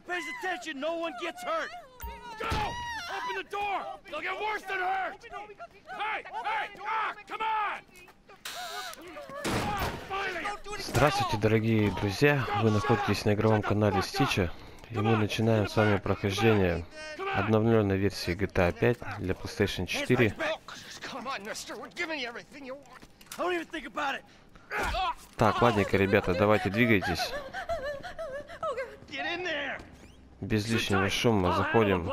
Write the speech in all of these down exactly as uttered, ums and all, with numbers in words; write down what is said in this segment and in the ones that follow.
pays attention, no one gets hurt. Go! Open the door! They'll get worse than hurt! Hey! Hey! Ah! Come on! Здравствуйте, дорогие друзья! Вы находитесь на игровом канале Стича, и мы начинаем с вами прохождение обновленной версии джи ти эй пять для PlayStation четыре. Так, ладненько, ребята, давайте двигайтесь. Без лишнего шума заходим.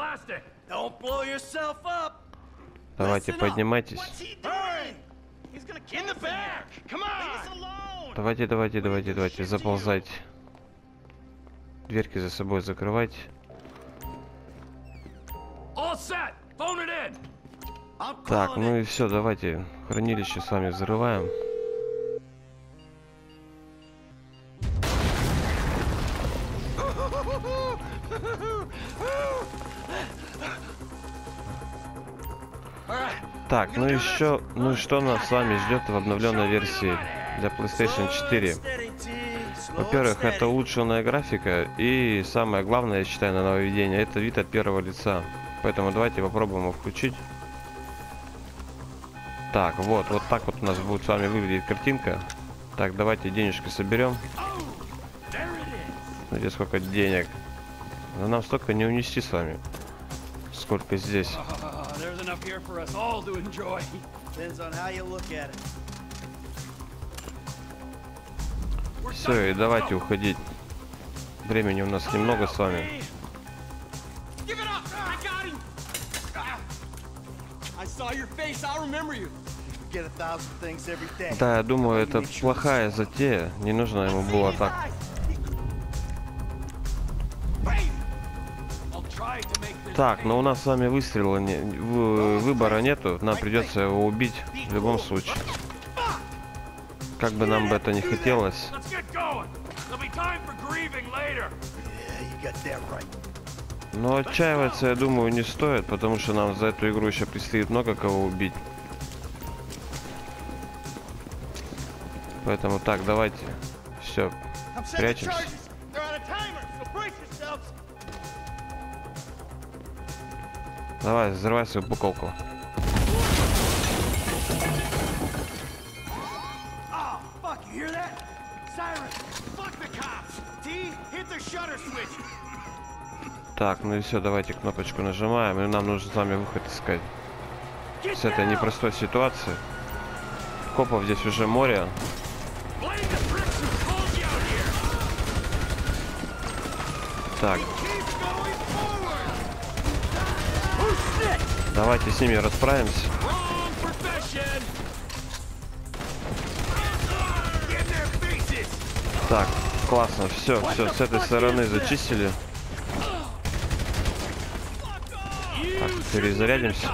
Давайте, поднимайтесь. Давайте, давайте, давайте, давайте, заползайте. Дверки за собой закрывайте. Так, ну и все, давайте хранилище с вами взрываем. Так, ну еще, ну и что нас с вами ждет в обновленной версии для PlayStation четыре? Во-первых, это улучшенная графика, и самое главное, я считаю, на нововведение, это вид от первого лица. Поэтому давайте попробуем его включить. Так, вот, вот так вот у нас будет с вами выглядеть картинка. Так, давайте денежки соберем. Смотрите, сколько денег. Но нам столько не унести с вами, сколько здесь. Все, и давайте уходить. Времени у нас немного с вами. Да, я думаю, это плохая затея. Не нужно ему было так. Так, но у нас с вами выстрела не, выбора нету. Нам придется его убить в любом случае. Как бы нам бы это не хотелось. Но отчаиваться, я думаю, не стоит, потому что нам за эту игру еще предстоит много кого убить. Поэтому так, давайте. Все, прячемся. Давай, взрывай свою буколку. Так, ну и все, давайте кнопочку нажимаем, и нам нужно с вами выход искать. С этой непростой ситуации. Копов здесь уже море. Так. Давайте с ними расправимся. Так, классно, все, все, с этой стороны зачистили. Так, перезарядимся.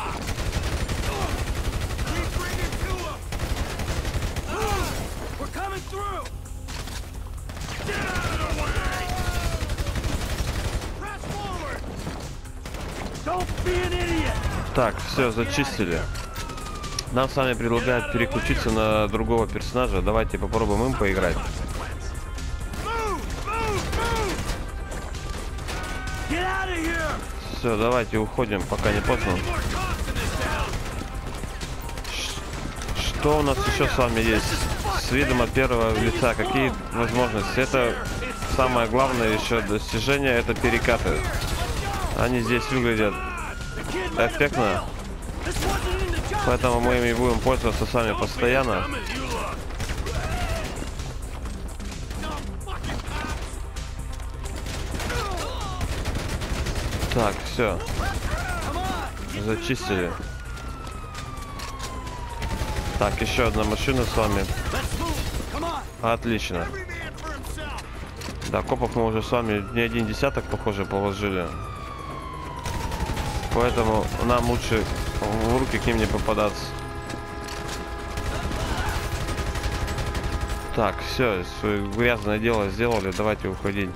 Так, все, зачистили. Нам с вами предлагают переключиться на другого персонажа. Давайте попробуем им поиграть. Все, давайте уходим, пока не поздно. Что у нас еще с вами есть? С видом от первого лица. Какие возможности? Это самое главное еще достижение, это перекаты. Они здесь выглядят эффектно. Поэтому мы ими будем пользоваться с вами постоянно. Так, все. Зачистили. Так, еще одна машина с вами. Отлично. Да, копов мы уже с вами не один десяток, похоже, положили. Поэтому нам лучше в руки к ним не попадаться. Так, все, свое грязное дело сделали, давайте уходить.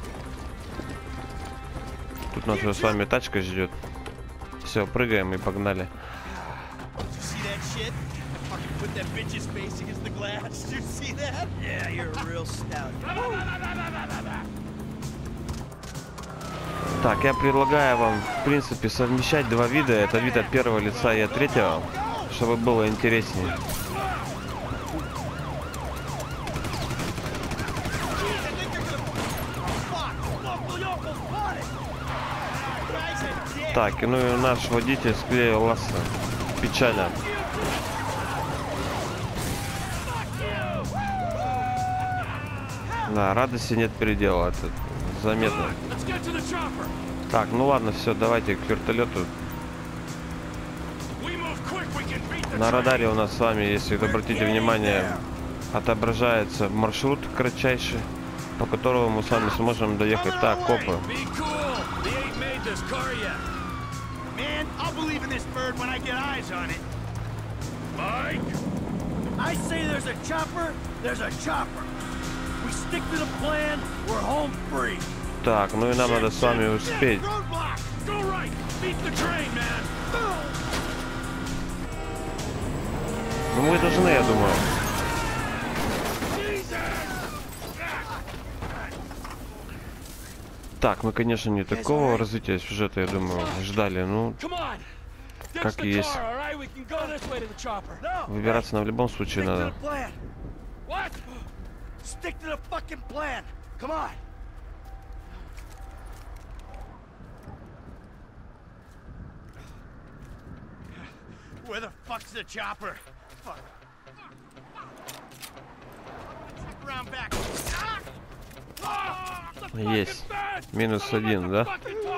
Тут нас уже с вами тачка ждет. Все, прыгаем и погнали. Так, я предлагаю вам, в принципе, совмещать два вида. Это вид от первого лица и от третьего, чтобы было интереснее. Так, ну и наш водитель склеил ласса. Печально. Да, радости нет предела. Это заметно. Так, ну ладно, все, давайте к вертолету. На радаре у нас с вами, если вы обратите внимание, отображается маршрут кратчайший, по которому мы с вами сможем доехать. Так, копы. Так, ну и нам надо с вами успеть. Ну мы должны, я думаю. Так, мы, конечно, не такого развития сюжета, я думаю, ждали. Ну, как и есть. Выбираться нам в любом случае надо. Where the fuck's the chopper? Fuck. Round back. Есть. Минус один, да?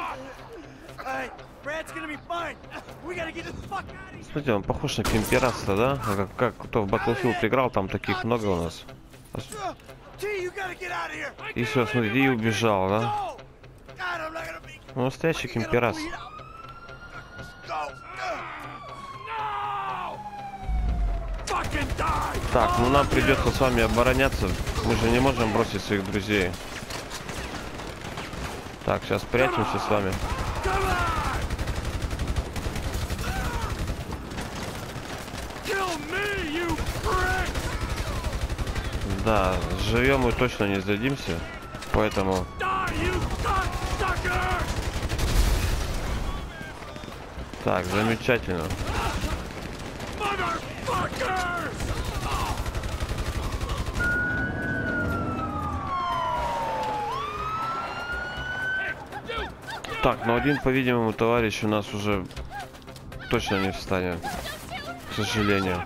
Смотрите, он похож на Кемпераста, да? Как, как кто в Battlefield играл, там таких много у нас. И все, смотрите, и убежал, да? Ну, настоящий Кемпераст. Так, ну нам придется с вами обороняться. Мы же не можем бросить своих друзей. Так, сейчас прячемся с вами. Да, живем мы точно не сдадимся, поэтому... Так, замечательно. Так, ну один, по-видимому, товарищ у нас уже точно не встанет, к сожалению.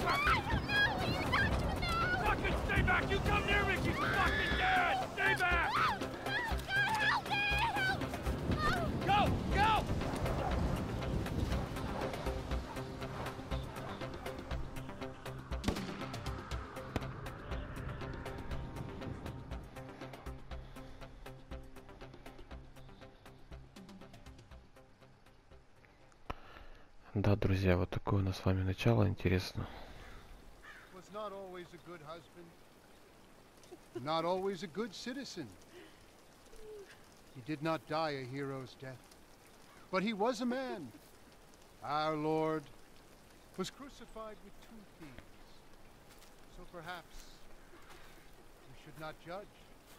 Да, друзья, вот такое у нас с вами начало, интересно. Not always a good citizen. He did not die a hero's death, but he was a man. Our Lord was crucified with two thieves. So perhaps we should not judge.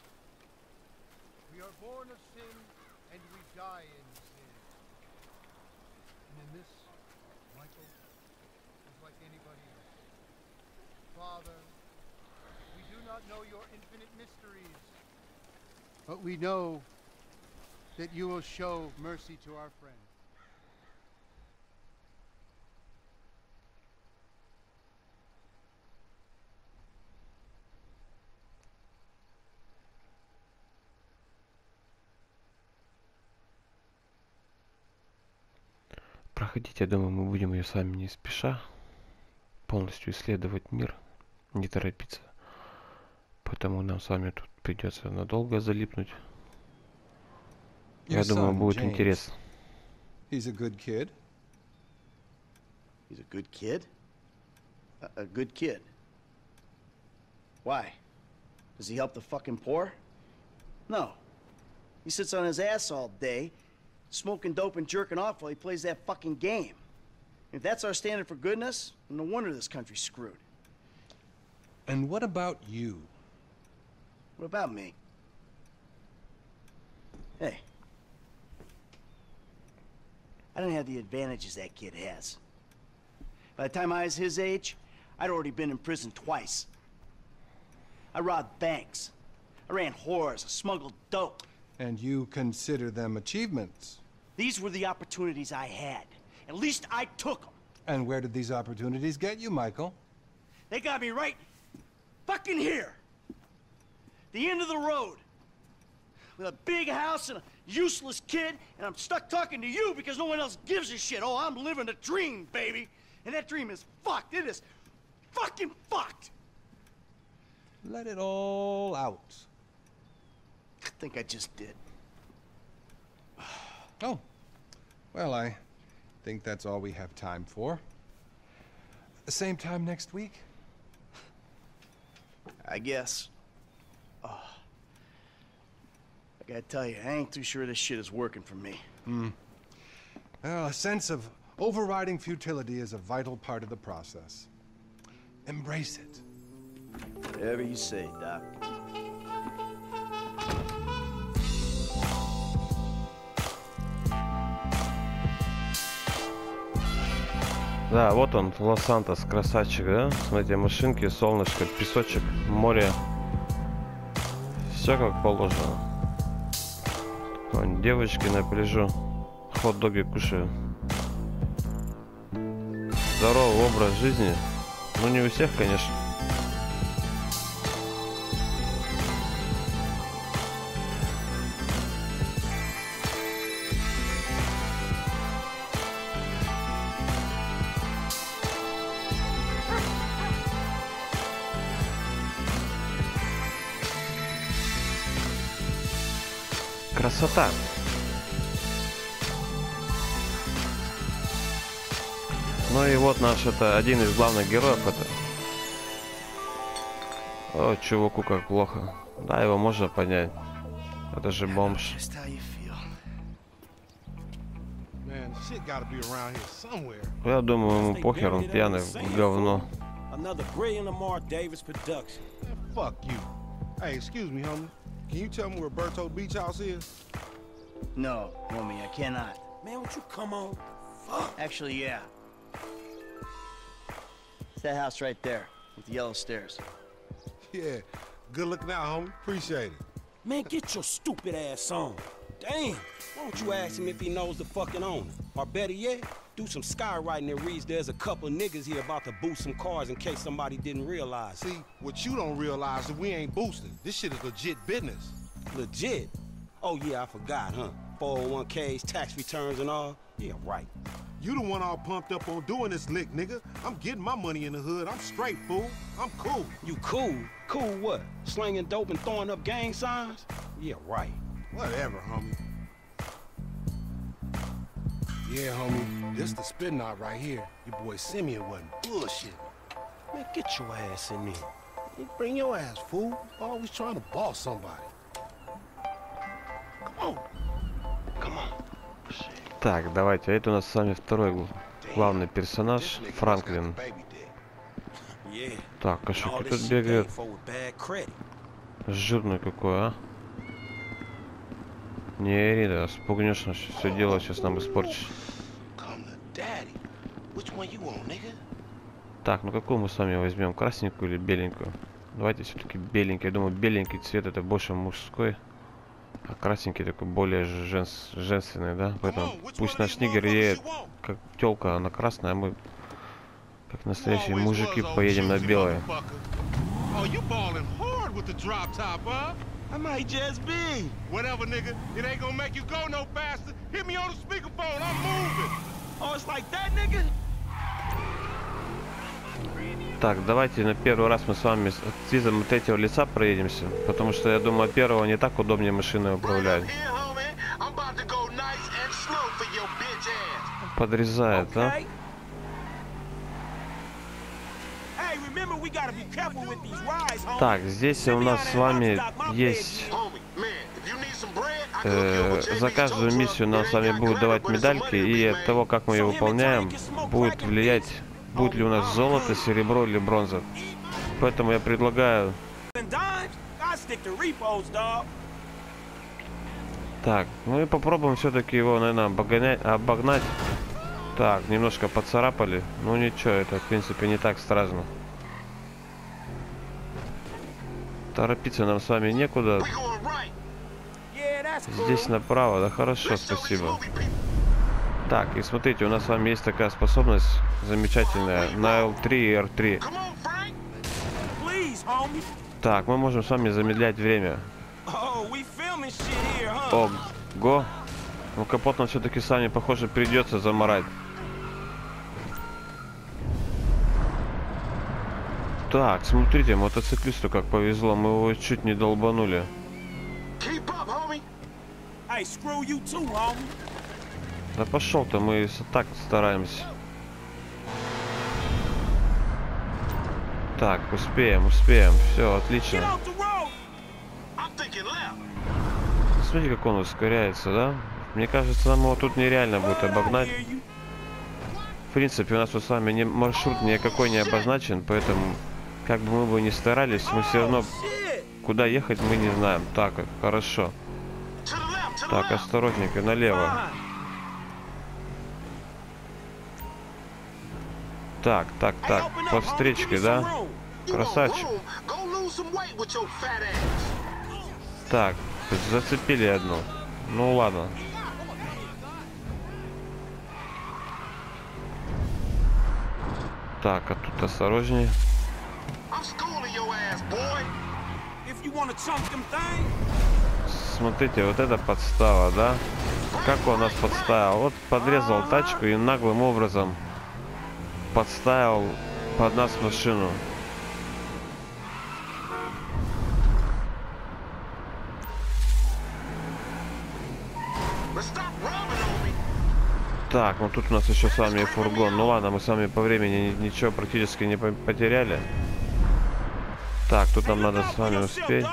We are born of sin and we die in sin. And in this, Michael is like anybody else. Father, we do not know your infinite mysteries, but we know that you will show mercy to our friend. Проходите, я думаю, мы будем ее с вами не спеша полностью исследовать мир, не торопиться. Поэтому нам с вами тут придется надолго залипнуть. Я думаю, будет интересно. He's a good kid. He's a good kid? A, a good kid? Why? Does he help the fucking poor? No. He sits on his ass all day, smoking dope and jerking off while he plays that fucking game. If that's our standard for goodness, no wonder this country's screwed. And what about you? What about me? Hey, I didn't have the advantages that kid has. By the time I was his age, I'd already been in prison twice. I robbed banks. I ran whores. I smuggled dope. And you consider them achievements? These were the opportunities I had. At least I took them. And where did these opportunities get you, Michael? They got me right fucking here. The end of the road. With a big house and a useless kid, and I'm stuck talking to you because no one else gives a shit. Oh, I'm living a dream, baby. And that dream is fucked. It is fucking fucked. Let it all out. I think I just did. Oh. Well, I think that's all we have time for. The same time next week? I guess. Oh. I gotta tell you, I ain't too sure this shit is working for me. Hmm. Well, a sense of overriding futility is a vital part of the process. Embrace it. Whatever you say, Doc. Да, вот он, Лос-Сантос, красавчик, да? Смотрите, машинки, солнышко, песочек, море. Все как положено. Вон, девочки на пляжу хот-доги кушают. Здоровый образ жизни. Ну, не у всех, конечно. Красота. Ну и вот наш, это один из главных героев, это. О, чуваку как плохо. Да, его можно понять. Это же бомж. Я думаю, ему похер, он пьяный в говно. Can you tell me where Berto Beach House is? No, homie, I cannot. Man, won't you come on? Fuck. Actually, yeah. It's that house right there, with the yellow stairs. Yeah, good looking out, homie. Appreciate it. Man, get your stupid ass on. Damn, why don't you ask him if he knows the fucking owner? Or better yet, do some skywriting that reads there's a couple niggas here about to boost some cars in case somebody didn't realize. See, what you don't realize is we ain't boosting. This shit is legit business. Legit? Oh yeah, I forgot, huh? four oh one K's, tax returns and all? Yeah, right. You the one all pumped up on doing this lick, nigga. I'm getting my money in the hood. I'm straight, fool. I'm cool. You cool? Cool what? Slinging dope and throwing up gang signs? Yeah, right. Whatever, homie. Yeah, homie, this the spin knot right here. Your boy Simeon wasn't bullshit. Man, get your ass in there. You bring your ass, fool. Always trying to boss somebody. Come on. Come on. Так, давайте. Это у нас с вами второй главный персонаж, Франклин. Так, кошки тут бегают. Жирный какой, а? Не ори, да, спугнешь, все дело сейчас нам испортишь. Так, ну какую мы с вами возьмем? Красненькую или беленькую? Давайте все-таки беленький. Я думаю, беленький цвет это больше мужской. А красненький такой более женс... женственный, да? Поэтому пусть наш нигер едет как телка, она красная, а мы как настоящие мужики поедем на белое. I might just be. Whatever, nigga. It ain't gonna make you go no faster. Hit me on the speakerphone. I'm moving. Oh, it's like that, nigga? Так, давайте на первый раз мы с вами с визом от третьего лица проедемся, потому что я думаю, от первого не так удобнее машиной управлять. Подрезает, да? Так, здесь у нас с вами есть э, за каждую миссию нам с вами будут давать медальки, и от того, как мы ее выполняем, будет влиять, будет ли у нас золото, серебро или бронза. Поэтому я предлагаю. Так, мы попробуем все-таки его, наверное, обогнать, обогнать Так, немножко поцарапали. Ну ничего, это в принципе не так страшно. Торопиться нам с вами некуда. Здесь направо, да, хорошо, спасибо. Так, и смотрите, у нас с вами есть такая способность замечательная на эл три и эр три. Так, мы можем с вами замедлять время. Ого! Ну капот нам все-таки сами, похоже, придется заморать. Так, смотрите, мотоциклисту как повезло, мы его чуть не долбанули. Да пошел-то, мы так стараемся. Так, успеем, успеем, все, отлично. Смотрите, как он ускоряется, да? Мне кажется, нам его тут нереально будет обогнать. В принципе, у нас тут с вами не, маршрут никакой не обозначен, поэтому, как бы мы бы ни старались, мы все равно куда ехать мы не знаем. Так, хорошо. Так, осторожненько, налево. Так, так, так, по встречке, да? Красавчик. Так, зацепили одну. Ну ладно. Так, а тут осторожнее. Смотрите, вот это подстава, да? Как он нас подставил? Вот подрезал тачку и наглым образом подставил под нас машину. Так, ну тут у нас еще с вами и фургон. Ну ладно, мы с вами по времени ничего практически не потеряли. Так, тут нам надо с вами успеть.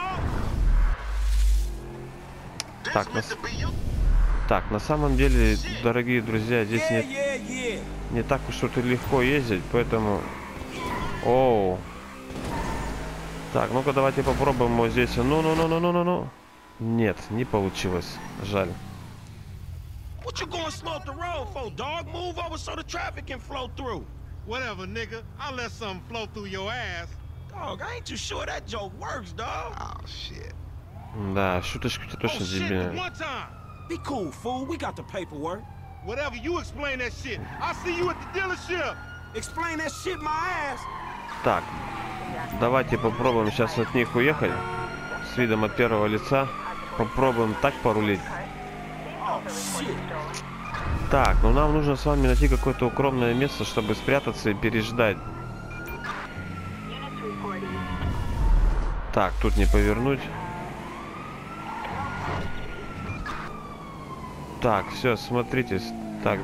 Так, на... так, на самом деле, дорогие друзья, здесь не, не так уж тут и легко ездить, поэтому... Оу. Так, ну-ка давайте попробуем вот здесь. Ну-ну-ну-ну-ну-ну. Нет, не получилось. Жаль. What you going slow up the road for, dog? Move over so the traffic can flow through. Whatever, nigga. I'll let something flow through your ass. Dog, I ain't too sure that joke works, dog. Oh, shit. Да, шуточка-то точно дебильная. One time. Be cool, fool. We got the paperwork. Whatever, you explain that shit. I'll see you at the dealership. Explain that shit my ass. Так, давайте попробуем сейчас от них уехать. С видом от первого лица. Попробуем так порулить. Так, ну нам нужно с вами найти какое-то укромное место, чтобы спрятаться и переждать. Так, тут не повернуть. Так, все, смотрите. Так.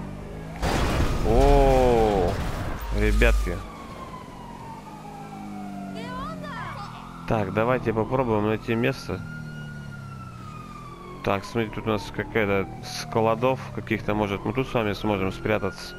О, ребятки. Так, давайте попробуем найти место. Так, смотрите, тут у нас какая-то складов каких-то, может, мы тут с вами сможем спрятаться.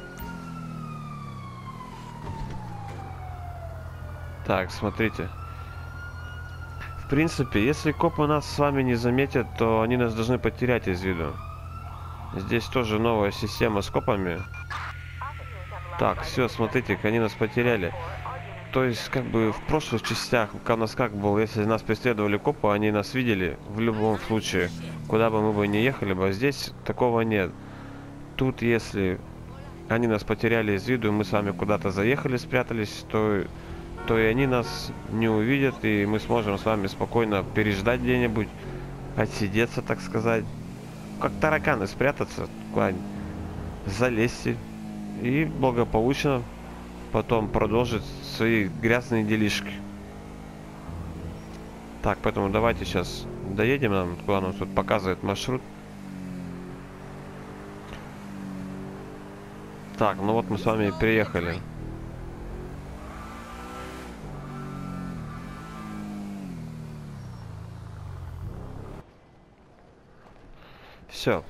Так, смотрите. В принципе, если копы нас с вами не заметят, то они нас должны потерять из виду. Здесь тоже новая система с копами. Так, все, смотрите, они нас потеряли. То есть, как бы в прошлых частях у нас как было, если нас преследовали копы, они нас видели в любом случае. Куда бы мы бы ни ехали бы, здесь такого нет. Тут, если они нас потеряли из виду, мы с вами куда-то заехали, спрятались, то, то и они нас не увидят, и мы сможем с вами спокойно переждать где-нибудь, отсидеться, так сказать. Как тараканы спрятаться, куда-нибудь залезть и благополучно потом продолжить свои грязные делишки. Так, поэтому давайте сейчас доедем, нам, куда нам тут показывает маршрут. Так, ну вот мы с вами и приехали. Все.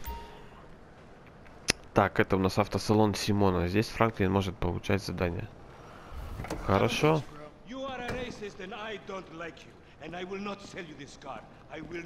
Так, это у нас автосалон Симона. Здесь Франклин может получать задания. Хорошо.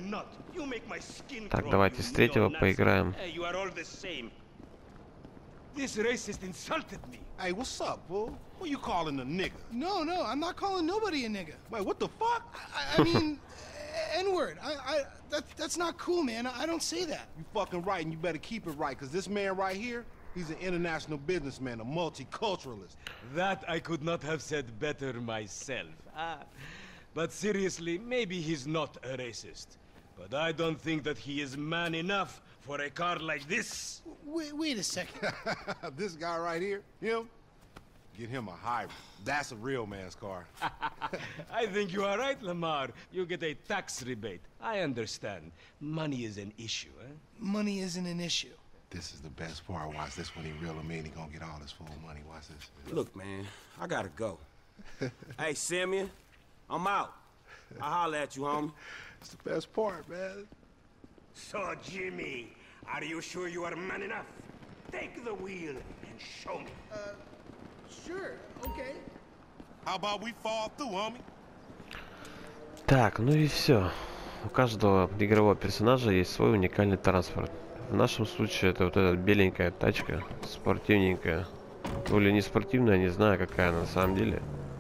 Так, давайте с третьего поиграем. This racist insulted me. Hey, what's up, fool? Who you calling a nigga? No, no, I'm not calling nobody a nigga. Wait, what the fuck? I, I mean, N-word. I, I, that, that's not cool, man. I, I don't say that. You fucking right, and you better keep it right, because this man right here, he's an international businessman, a multiculturalist. That I could not have said better myself. Ah. But seriously, maybe he's not a racist. But I don't think that he is man enough for a car like this. Wait, wait a second. This guy right here, him, get him a hybrid. That's a real man's car. I think you are right, Lamar. You get a tax rebate. I understand. Money is an issue, eh? Money isn't an issue. This is the best part. Watch this when he reel him in. He gonna get all his full money. Watch this. Look, man, I gotta go. Hey, Simeon, I'm out. I'll holler at you, homie. It's the best part, man. So, Jimmy, are you sure you are man enough? Take the wheel and show me. Uh, sure, okay. How about we fall through, homie? Так, ну и все. У каждого игрового персонажа есть свой уникальный транспорт. В нашем случае это вот эта беленькая тачка, спортивненькая. Ну или не спортивная, не знаю какая она на самом деле.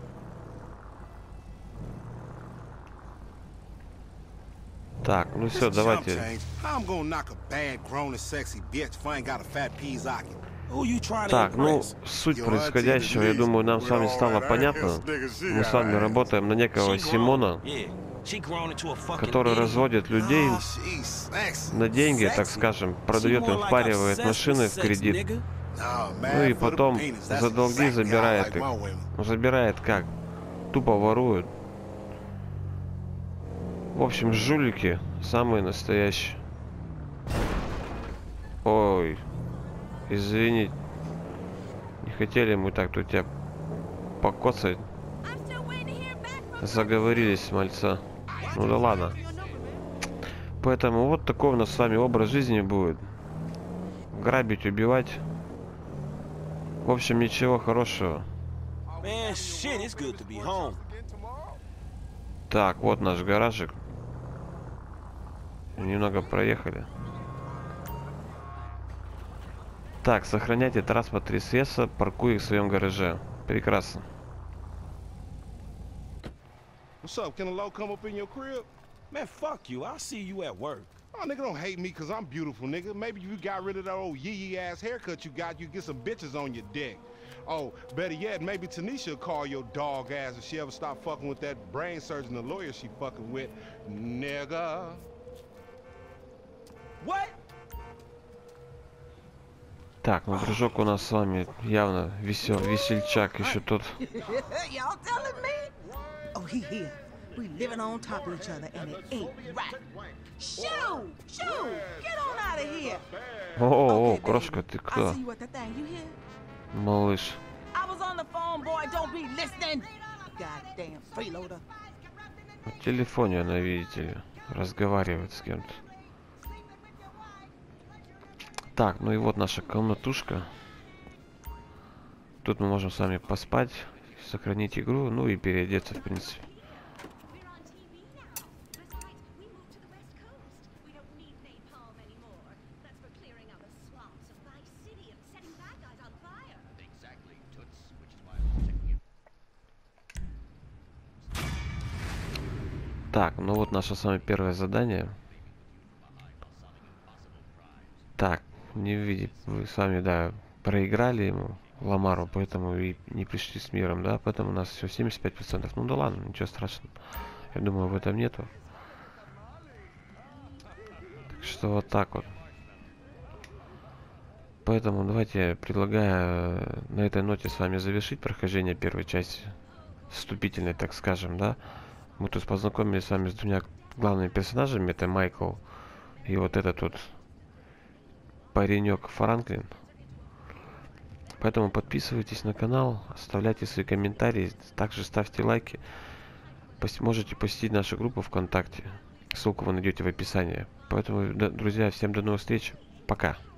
Так, ну все, давайте. Так, ну, суть происходящего, я думаю, нам с вами стало понятно. Мы с вами работаем на некого Симона, который разводит людей на деньги, так скажем, продает им, впаривает машины в кредит. Ну и потом за долги забирает их. Забирает как? Тупо ворует. В общем, жулики самые настоящие. Ой, извини. Не хотели мы так тут тебя покоцать. Заговорились, мальца. Ну да ладно. Поэтому вот такой у нас с вами образ жизни будет. Грабить, убивать. В общем, ничего хорошего. Так, вот наш гаражик. Немного проехали. Так, сохраняйте транспортные средства, паркуя их в своем гараже. Прекрасно. What's up? Can a low come up in your crib? Man, fuck you. I'll see you at work. Oh, nigga, don't hate me because I'm beautiful, nigga. Maybe if you got rid of that old yee-yee ass haircut you got, you get some bitches on your dick. Oh, better yet, maybe Tanisha will call your dog ass if she ever stop fucking with that brain surgeon, the lawyer she fucking with. Nigga. What? Так, ну дружок у нас с вами явно весел, весельчак еще тот. Y'all telling me? Oh, he here. We living on top of each other, and it ain't right. Shoo! Shoo! Get on out of here! О, о, крошка, ты кто? I see you at the thing. You hear? Малыш. I was on the phone, boy. Don't be listening. Goddamn freeloader. В телефоне она, видите ли, разговаривает с кем-то. Так, ну и вот наша комнатушка. Тут мы можем с вами поспать, сохранить игру, ну и переодеться, в принципе. Так, ну вот наше с вами первое задание. Так, не видите, вы с вами, да, проиграли ему, Ламару, поэтому и не пришли с миром, да, поэтому у нас все семьдесят пять процентов. Ну да ладно, ничего страшного. Я думаю, в этом нету. Так что вот так вот. Поэтому давайте я предлагаю на этой ноте с вами завершить прохождение первой части. Вступительной, так скажем, да. Мы тут познакомились с вами с двумя главными персонажами. Это Майкл и вот этот вот паренек Франклин. Поэтому подписывайтесь на канал, оставляйте свои комментарии, также ставьте лайки. Пос можете посетить нашу группу ВКонтакте. Ссылку вы найдете в описании. Поэтому, друзья, всем до новых встреч. Пока.